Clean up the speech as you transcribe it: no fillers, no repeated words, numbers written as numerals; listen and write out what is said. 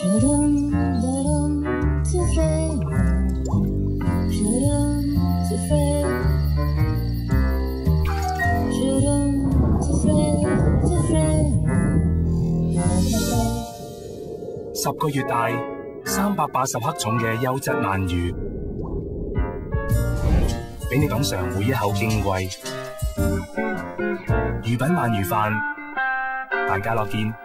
10個月大，380克重嘅優質鰻魚，俾你品嘗每一口矜貴。魚品鰻魚飯，大家樂見。